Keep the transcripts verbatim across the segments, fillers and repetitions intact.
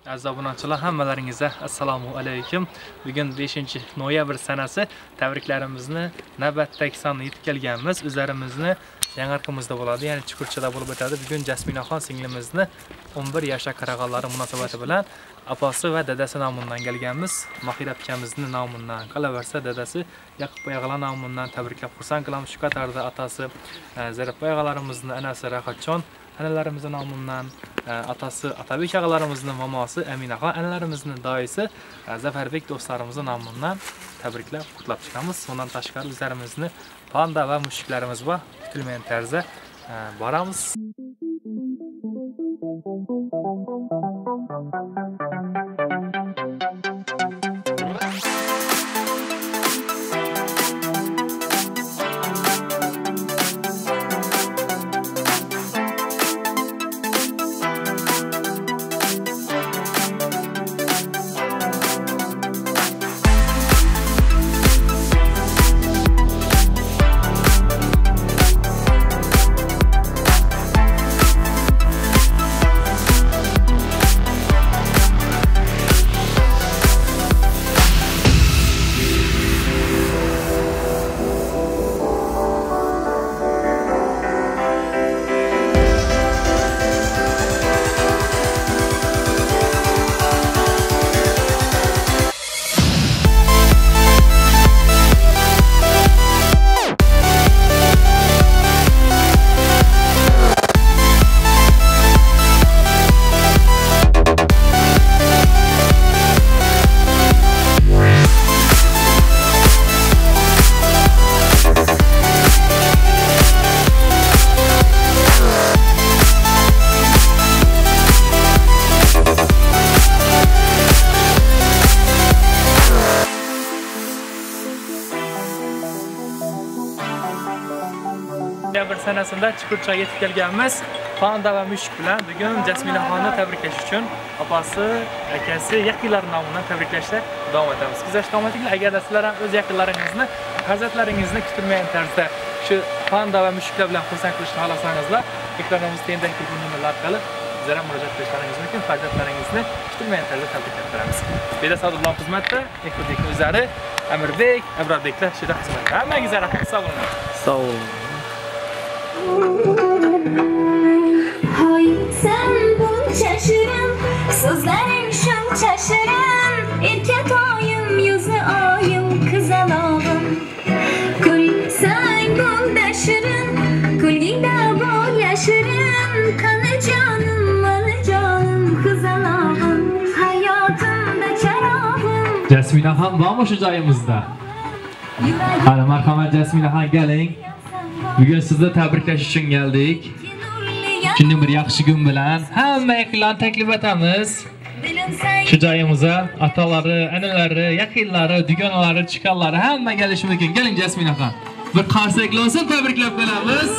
Aziz obunachilar, hammalaringizga assalomu alaykum. Bugun beshinchi noyabr sanasi tabriklarimizni navbatdagi sonni yetib kelganmiz. O'zlarimizni Yangarqimizda bo'ladi, ya'ni Chukurchada bo'lib o'tadi. Bugun Jasminaxon singlimizni o'n bir yoshga qarag'anlari munosabati bilan apasi va dadasi nomidan kelganmiz. Mahira akamizni nomidan, qolaversa dadasi Yaqub Oyag'alar nomidan tabriklab xursand qilamiz. Shu qatorda atasi Zarif Oyag'alarimizni anasi Rahatjon, anallarimizning nomidan atasi Atabek og'alarimizning mamosi Aminaxon, anallarimizning doisi Zafarbek do'stlarimizning nomidan tabriklab qutlab chiqamiz. Undan tashqari o'zlarimizni panda va mushuklarimiz bor. Kutilmagan tarzda boramiz. bir sanasında Chukurchaga yetib kelganmiz. Panda va mushuk bilan bugun Jasminaxonni tabriklash uchun opasi, akasi, yaqinlar nomidan tabriklashda davom etamiz. Sizlar ishtiromatinglar, agar sizlar ham o'z yaqinlaringizni, farzandlaringizni kutilmagan tarzda shu panda va mushuklar bilan xursand qilishni xohlasangizlar, ekranimizda tendagi telefonlar orqali bizlarga murojaat qilishlaringiz mumkin. Farzandlaringizni kutilmagan tarzda tabriklab beramiz. Beda Sadulloh xizmatda, Ekbekning o'zlari, Amirbek, Abrodbeklar shida xizmatda. Hammangizga rahmat, sog' bo'ling. Sog' bo'ling. Hay sen bunca şirin, sözlerin şunca şirin. İrket ayım, yüzü ayım, kızalağım. Kul sen bunda şirin, kulginde bol yaşirin. Kanı canım, malı canım, kızalağım. Hayatımda çarabım. Jasminaxon bormi shu joyimizda? Hali marhamat Jasminaxon, keling. Bugun sizni tabriklash uchun keldik. Shunday bir yaxshi kun bilan hamma yaqinlarni taklif etamiz. Shu joyimizga atalari, analari, yaqinlari, dugonalari, chiqqanlari hamma kelishi mumkin. Keling Jasminaxon. Bir qarsaklar olsin, tabriklab qo'yamiz.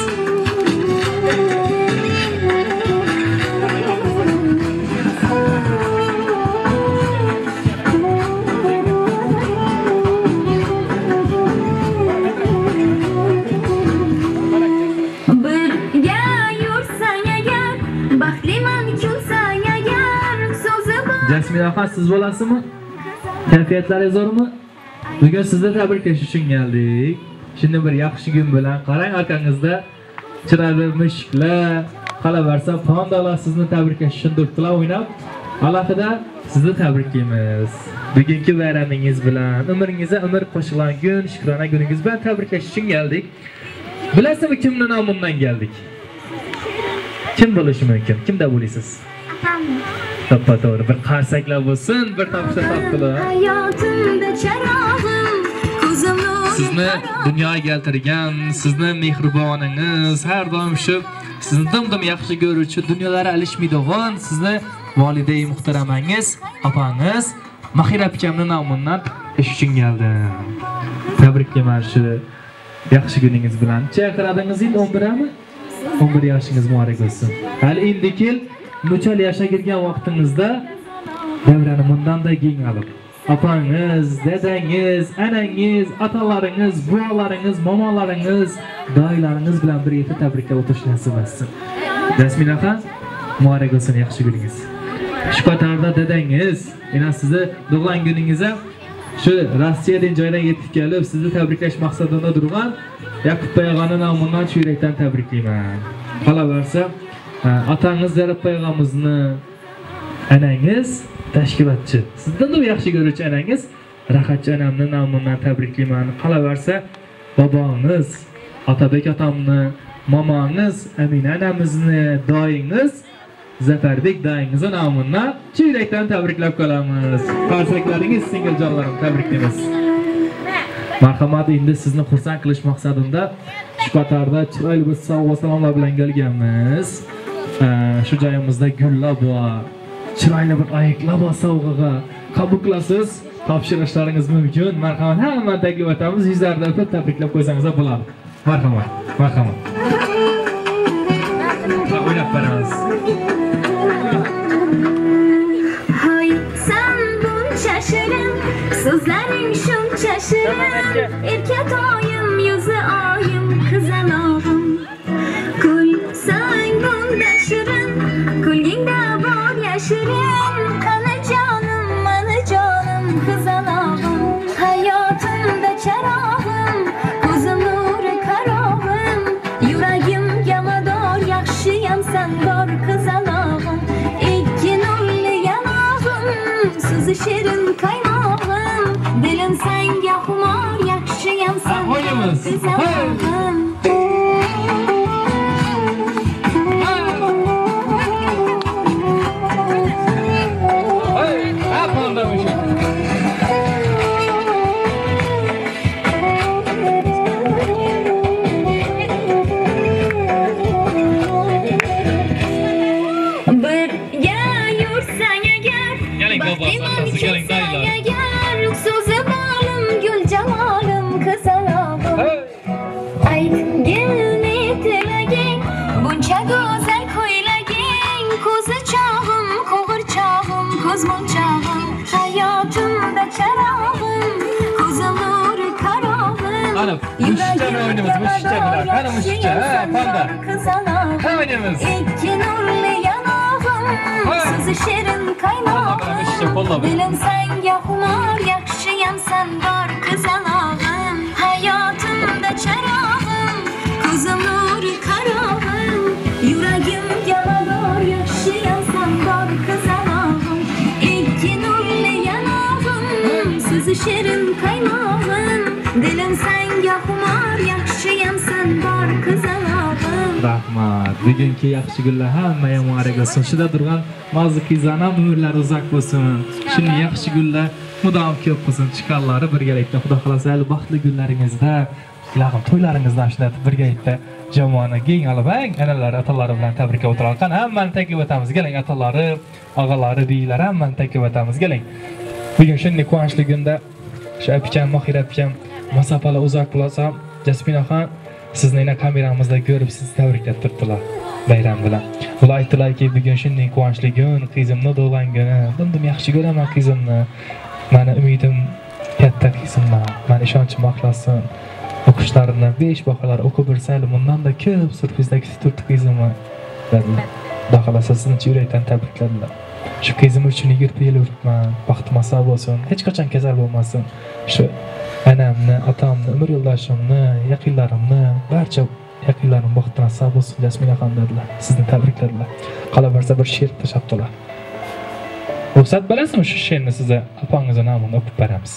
Jasminaxon, siz bo'lasizmi? Kayfiyatlaringiz zo'rmi? Bugun sizni tabriklash uchun keldik. Shunday bir yaxshi kun bilan qarang, orqangizda chiroyli mushuklar, qolaversa pandalar sizni tabriklash uchun do'ppilar o'ynab, alohida sizni tabriklaymiz. Bugungi bayramingiz bilan umringizga umr qo'shilgan kun, shukrona kuningiz bilan tabriklash uchun keldik. Bilasizmi kimning nomidan keldik? Kim bo'lishi mumkin? Kimda bo'lasiz? To'ppa to'g'ri, bir qarsaklar bo'lsin, bir topsa topdilar. Sizni dunyoga keltirgan, sizni mehriboningiz, har doim shu sizni dim-dim yaxshi ko'ruvchi, dunyolari alishmaydigan, sizni volidai muhtaramangiz, opangiz Mahira akamning nomidan ish uchun keldim. Tabriklayman shu yaxshi kuningiz bilan. Chaqiradingiz endi o'n birmi? o'n bir yoshingiz muborak bo'lsin. Hali endi muchal yashagirgan vaqtingizda davrani bundan-da keng olib, opangiz, dadangiz, anangiz, otalaringiz, buvalaringiz, momolaringiz, doylaringiz bilan birga tabriklab o'tish nasib etsin. Jasminaxon, muborak bo'lsin yaxshi kuningiz. Shukatarda dedengiz, yana sizni tug'ilgan kuningizga shu Rossiyadan joydan yetib kelib, sizni tabriklash maqsadida turgan Yaqub Payg'ambarning nomidan yurakdan tabriklayman. Qolaversa, otangiz Zarab Payg'ambarimizni anangiz tashkilotchi. Sizdan da yaxshi ko'ruvchi anangiz Rahatchi onamning nomidan tabriklayman. Qolaversa, bobangiz Otabek otamni, mamangiz Amina onamizni, doyingiz Zafarbek doyingizni nomidan yurakdan tabriklab qolamiz. Qarsaklaringiz singiljonlarim, tabriklaymiz. Marhamat, endi sizni xursand qilish maqsadida Shukatarda chiroyli bir sovg'a salomlar bilan kelganmiz. Shu joyimizda gullar bor, chiroyli bir ayiqlar bor sovg'aga. Qabul qilasiz, topshirishlaringiz mumkin. Marhamat, hamma taklif etamiz, yuzlardan o'tib tabriklab qo'ysangiz bo'ladi. Marhamat, marhamat. O'ylab qaramiz. Hay sen buncha shirin, so'zlaring shuncha shirin, erkat oyim, yuzi oyim, qizalog'im. Kulsang bunda shirin, kulgingda bor yashirin, qani jonim, mani jonim, qizalog'im. Hayotimda charog'im, ko'zim nuri qarog'im, yuragimga mador, yaxshiyam sen bor qizalog'im. Ikki nurli yanog'im, so'zi shirin qaynog'im, dilim senga xumor, yaxshiyam sen bor qizalog'im. Müşçe oynayımız, müşçeler. Kana müşçe, ha, panda. Ha, oynayımız. İki nurli yanağım, sözü şirin kaynağım. Dilim senge humar, yakşıyam sen var kızalağım. Hayatımda çarağım, kızım nuri karağım. Yüreğim yalador, yakşıyam sen var kızalağım. İki nurli yanağım, sözü şirin kaynağım. Dilim senge humar, yakşıyam sen var qizalog'im. Rahmat. Bugungi yaxshi kunlar hammaga muborak bo'lsin. Shunda turgan mazqizana umrlar uzoq bo'lsin. Shuni yaxshi kunlar mudom ko'p bo'lsin. Chiqqanlari birgalikda Xudo xolasa baxtli kunlaringizda, ilohim to'ylaringizda shunda birgalikda jamoani keng alibang analari, atalari bilan tabriklab o'tirgan. Hammani taklif etamiz. Keling atalari, og'alari, biylar hammani taklif etamiz. Keling. Bugun shunday quvonchli kunda shu apcham, Mohira apcham masofalar uzoq bo'lsa, Jasminaxon sizni kameramizda ko'rib sizni tabriklab turdilar bayram bilan. Ular aytdilarki, bugun shunday quvonchli kun, qizimni tug'ilgan kuni. Bundan yaxshi ko'raman qizimni. Meni umidim katta qizimdan. Meni ishonchim oqlasin. O'qishlarini besh baholar o'qib birsayli, bundan da ko'p surprizlar kutib turdi qizimni. dedilar. Xudo xolasa sizni yurakdan tabrikladilar. Shu qizim uchun yigirma yil o'tibman. Baxtim asab bo'lsin, hech qachon kasal bo'lmasin. Shu anamni, otamni, umr yo'ldoshimni, yaqinlarimni, barcha yaqinlarim baxtidan asab bo'lsin, Jasminaxon dedilar. Sizni tabrikladilar. Qolaversa bir she'r tashabbuslar. Ruxsat bilasizmi shu she'rni sizga opangizning nomidan o'qib beramiz.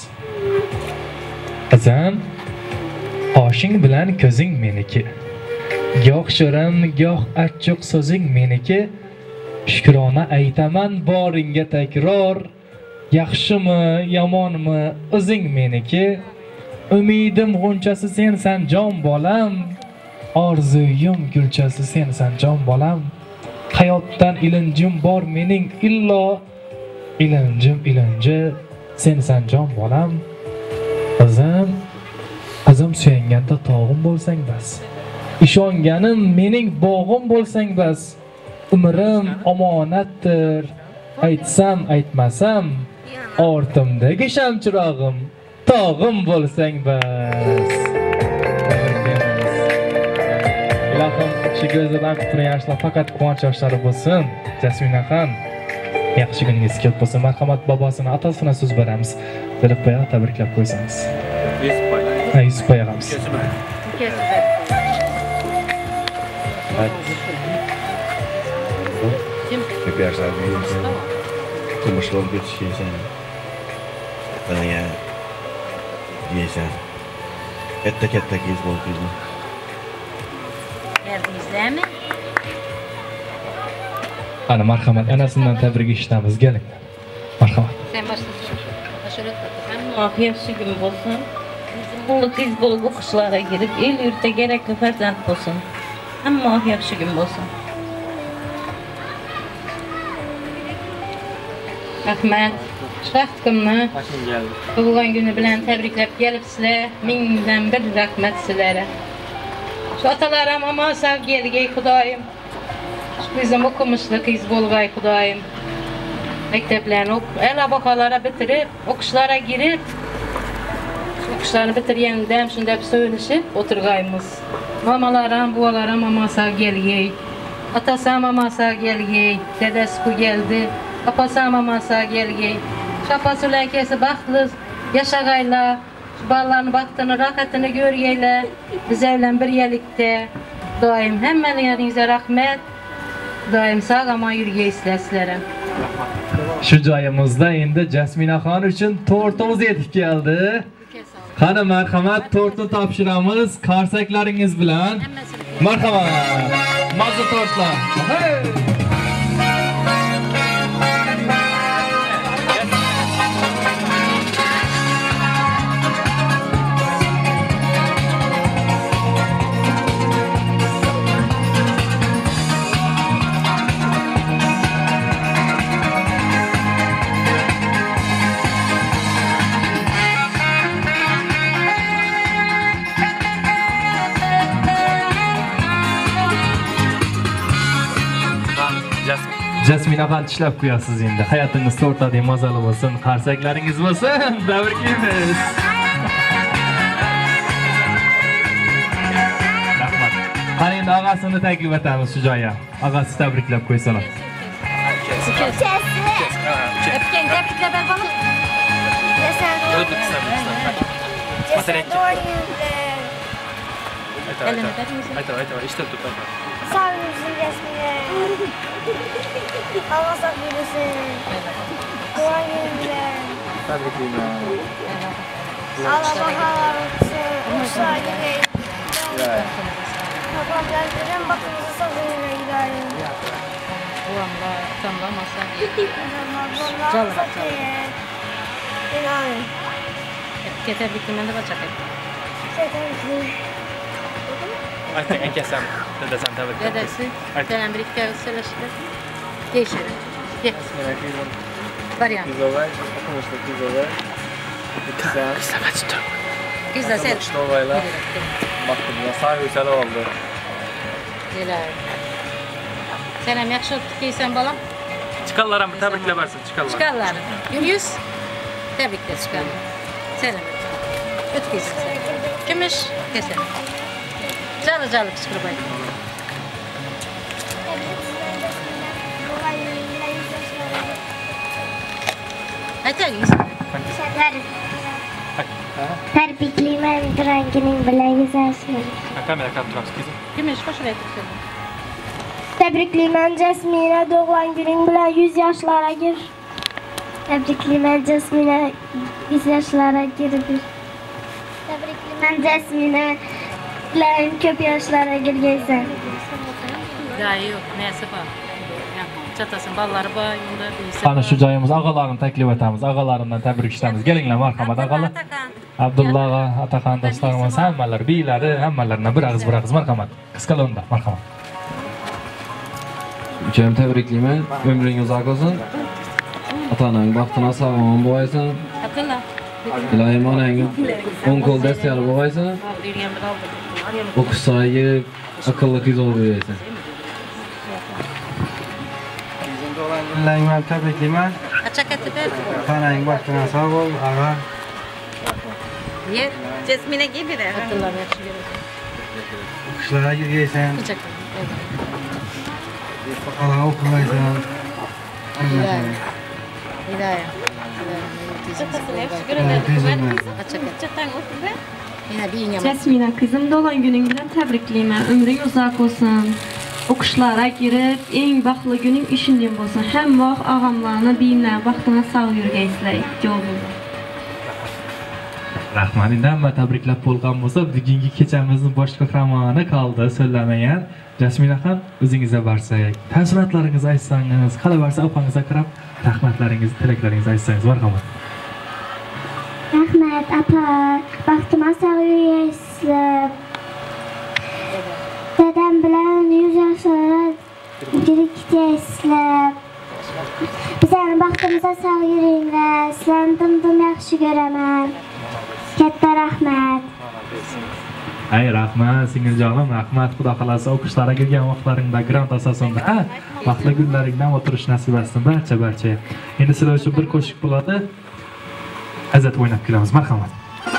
Qizim, oshing bilan ko'zing meniki. Goh shirin, goh achchiq so'zing meniki. Shukrona aytaman boringga takror. Yaxshimi, yomonmi, o'zing meniki. Umidim g'unchasi sensan jon bolam. Orzuyim gulchasi sensan jon bolam. Hayotdan ilinjim bor mening illo. Ilinjim ilinji sensan jon bolam. Qizim, qizim suyanganda tog'im bo'lsang bas. Ishonganim mening bog'im bo'lsang bas. Umrim omonatdir. Aytsam aytmasam ortimdagi shamchirog'im tog'im bo'lsang bas. Ilohim shu go'zal vaqtni yoshlar faqat quvonch yoshlari bo'lsin. Jasminaxon Yaxshi kuningiz kelib bo'lsin. Marhamat bobosini, otasini so'z beramiz. Bilib qo'ya, tabriklab qo'ysangiz. Yusuf boy. Ha, Yusuf boy og'amiz. Ko'p yaxshilar deyilsin. Turmushlar geçişiysen. Bana ya. Diyesen. Etta katta kez bol kızım. Geldinizler mi? Ana marhamat, anasidan tabrik eshitamiz. Keling. Marhamat. Sen başlasın. Başarılı olsun. Yaxshi gün bo'lsin. Qizim qiz bo'lib o'qishlarga kirib, el yurtga kerakli farzand bo'lsin. Hamma yaxshi gün bo'lsin. Rahmat. Şahtkımni tug'ilgan kuni bilan tabriklab kelibsizlar. Mingdan bir rahmat sizlarga. Şu otalarim ama sevgiye Xudoyim. Şu bizim okumuşlu qiz bo'lg'ay Xudoyim. Mekteplerini ok, el abakalara bitirip, okuşlara girip, okuşlarını bitirgenidem şunda hep söylüşüp oturgayımız. Mamalarım, buvalarım mama sağ gelgey. Atası mama sağ gelgey. Dedesi ku geldi. Apası mama sağ gelgey. Şapası ülkesi baklı, yaşagayla. Şu ballarını baktığını, rakatını görgeyle. Biz evlen bir yelikte. Daim hemmelerinize rahmet. Daim sağ ama yürgeysizler sizlere. Shu joyimizda endi Jasminaxon uchun tortimiz yetib keldi. Qani marhamat, tortni topshiramiz qarsaklaringiz bilan. Marhamat. Mazza tortlar. Hey! Jasminaxon tishlab qo'yasiz endi. Hayotingiz tortadek mazali bo'lsin, qarsaklaringiz bo'lsin. Tabriklaymiz. Rahmat. Qani endi og'asini taklif etamiz shu joyga. Og'asi tabriklab qo'ysalar. Öpken tebrikler ver bana. Ayta, ayta, işte tut. Sağ olun Jasmine. Allah sağ olsun. Dua günler. Allah bakalım. Uşağı gidelim. Babam geldiğinde bakımızı sağlığına gidelim. Ulanla, tamamasa. Canım satayım. İnanın. Tebriklemende başak et. Tebrikler. Ayta, enkesem. Dedesem tabrik. Dedesi, denen birlikte söyleşti. Değişir. Gel. Variant. Kızılay, okumuştu Kızılay. Güzel. Güzel sen. Okumuştu olayla. Baktım ya, sağ yükseli oldu. Güzel. Sen hem yakşı oturtuysan balam. Çıkallar mı? Tabrikle versin, çıkallar. Çıkarlar. Yüz. Tebrikle çıkarlar. Sen hem. Ötküysün sen. Gümüş. Kesin. Calı calı kışkırbayın. Aytagınız. Tebriklayman ranginin bilan yuzasini. Kamera qarab turamiz, kızım. Gümüş hoş aytibsiz. Tebriklayman Jasmina doğulan günün bilan yüz yaşlara gir. Tebriklayman Jasmina yüz yaşlara girdi. Tebriklayman Jasmina bilan ko'p yoshlarga girgaysan. Gayi yok, nesi var? Çatasın balları var, yunda değilse. Qani shu joyimiz og'alarini taklif etamiz. Og'alaridan tabrik eshitamiz. Kelinglar marhamat og'alar. Abdulla og'a, Ataxon do'stlarimiz, hammalari, biylari, hammalaridan bir og'iz bir og'iz marhamat. Qisqalonda marhamat. Ucham tabriklayman. Ömring uzoq bo'lsin. Ota-onang baxtini sog'lom bo'lsin. Hatırla. Ilohim onangni o'ng qo'l dastyor bo'lsin. O'qishsayib, aqlli qiz bo'lsin. Kızımda olan günlerini ben tebriklayman. Açak etip ver. Tanayın başına sağ ol, ağa. Yer. Jasmine gibi de. Hatırla yakşı görürsün. Kışlara girgeysen, Açak. bakalım okumaysan. Hidayet. Jasmina kızım doğan günün bilen tebrikliyim. Ömrün uzak olsun. Okuşlara girip en baxtlı günün işinden bolsun. Hem vaxt ağamlarına, beyimlerine, baxtına sağ yürgəysizlər. Yolunuz. Rahmat. Endi hamma tabriklab bo'lgan bo'lsa, bugungi kechamizni bosh qahramoni qoldi so'zlamagan. Jasmina ham o'zingizga barsak, taassurotlaringizni aytsangiz, qalaversa opangizga qarab, rahmatlaringizni, tilaklaringizni aytsangiz, marhamat. Rahmat apa, baxtima sağ yürgəysizlər. Dedem bilen yüz yaşlara girip gideysizler. Bizlerin baxtımıza sağ yürüyünler. Sizlerin dım-dım yaxşı görəmən. Katta rahmat. Ay rahmat, singiljonim, rahmat. Xudo xolasa o'qishlarga kirgan vaqtlaringda grant asosida, ha, vaqtli kunlaringdan o'tirish nasib etsin barcha-barcha. Endi sizlar uchun bir qo'shiq bo'ladi. Azat o'ynab kelamiz, marhamat.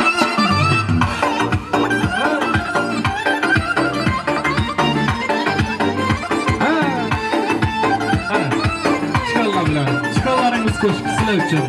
Qo'shiq sizlar uchun.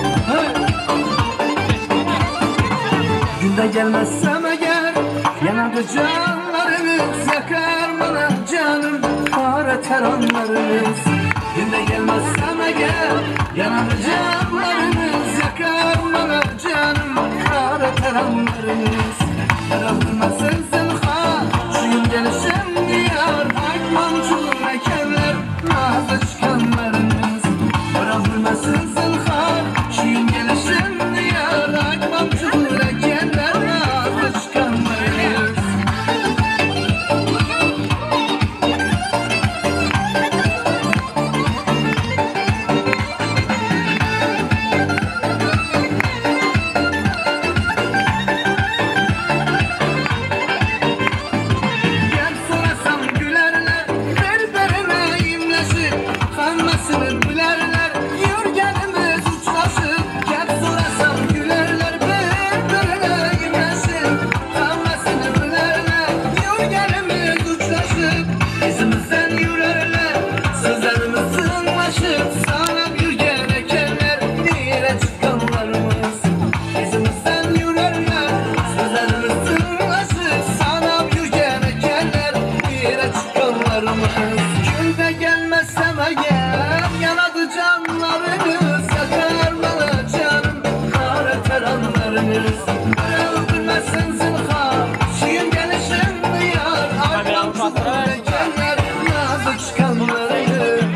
Günde gelmezsem eğer yanardı canlarınız, yakar bana canım kara teranlarınız. Günde gelmezsem eğer yanardı canlarınız, yakar bana canım kara teranlarınız. Yaratılmasın zinha şuyum gelişim diyar, akmam çulur ekerler nazlı çıkanlarınız. Yaratılmasın zinha şuyum gelişim diyar, akmam çulur ekerler nazlı çıkanlarınız. Günde gelmezsem eğer yanadı canlarınız, yakar bana canım kara teranlarınız. Öldürmesin zinha şiir gelişim diyar, akmam çukur ekenler nazlı çıkanlarınız.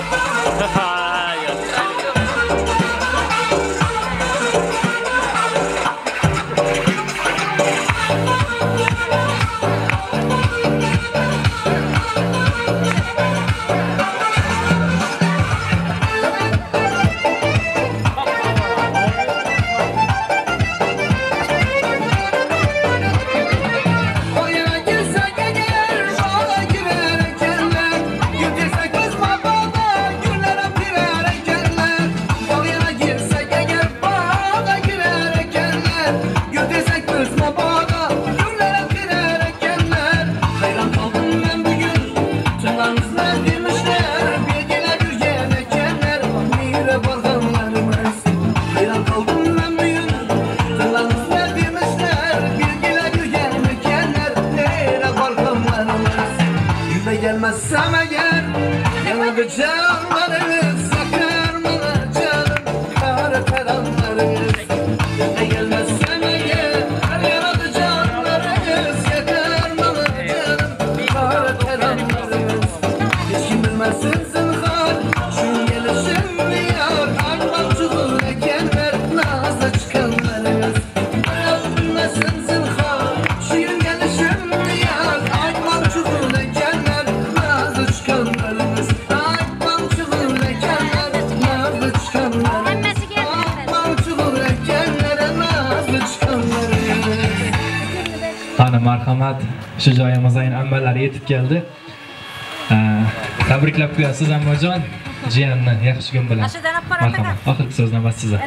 Gelmezsem eğer yanadı canlarınız, yakar bana canım kara teranlarınız. Günde gelmezsem eğer yanadı canlarınız, yakar bana canım kara teranlarınız. Hiç kim bilmezsin zinhar şu gelişim diyar, akmam çukur ekenler nazlı çıkanlarınız. Bilmezsin zinhar şu gelişim diyar, akmam çukur ekenler nazlı çıkanlarınız. Akmam çukur ekenler nazlı çıkanlarınız. Akmam çukur ekenler nazlı çıkanlarınız. Ana marhamat, shu joyimizga endi ammalar yetib keldi. Tabriklab qo'yasiz ammajon, jiyanni yaxshi kun bilan. Marhamat, oxirgi so'z navbat sizga.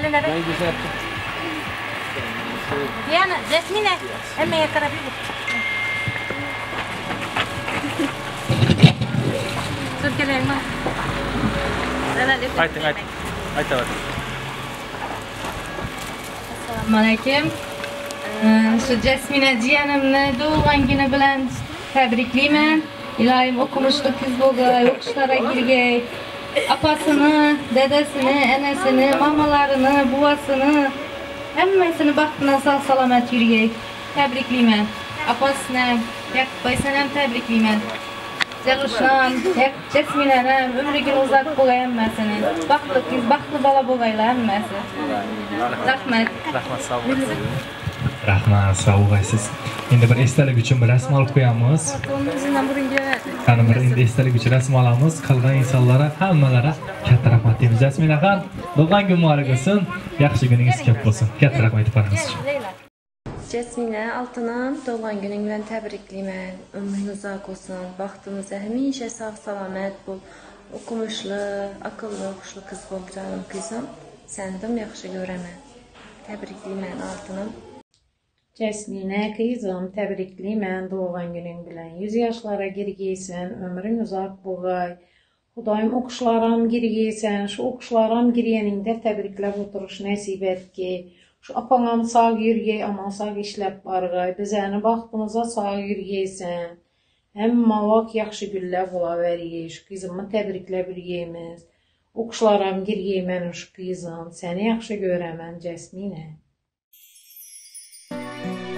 Yana Jasmina, hammaga qarab yur. Turkalarma. Ayting, ayting. Aytaver. Assalomu alaykum. Shu Jasmina jiyanimni tug'ilgan kuni bilan tabriklayman. Iloyim o'qimishli qiz bo'lgay, o'qishlarga kirgay. Apasini, dadasini, anasini, mamalarini, buvasini, hammasini baxtidan sog' salomat yurgay. Tabriklayman. Apasini, Yaqubboysan ham tabriklayman. Jalishon, Jasminani umriga uzoq bo'lgay hammasini. Baxtli qiz, baxtli bola bo'lgaylar hammasi. Rahmat. Rahmat, sog' bo'ling. Rahmat, sog' bo'lasiz. Endi bir esdalik uchun bir rasm olib qo'yamiz. Qani bir endi esdalik uchun rasm olamiz. Qolgan insonlarga hammalari katta rahmat deymiz. Jasmina xon, tug'ilgan kun muborak bo'lsin. Yaxshi kuningiz ko'p bo'lsin. Katta rahmat aytib qo'yamiz. Jasmina Altınan tug'ilgan kuning bilan tabriklayman. Umring uzoq bo'lsin. Baxtimizda hamisha sog' salomat bo'l. O'qimishli, aqlli, xushli qiz bo'l jonim qizim. Seni ham yaxshi ko'raman. Tabriklayman Altınan. Jasmina qizim, tabriklayman tug'ilgan kuning bilan. yuz yoshlarga kirgaysan, umring uzoq bo'lgay. Xudoyim o'qishlarim kirgaysan, shu o'qishlarim kirganingda tabriklab o'tirish nasib etki. Shu opangam sog' yurgay, omon sog' ishlab borgay. Bizani baxtimizga sog' yurgaysan. Hamma vaqt yaxshi kunlar bo'lavergay. Shu qizimni tabriklab yurgaymiz. O'qishlarim kirgayman shu qizim. Seni yaxshi ko'raman, Jasmina.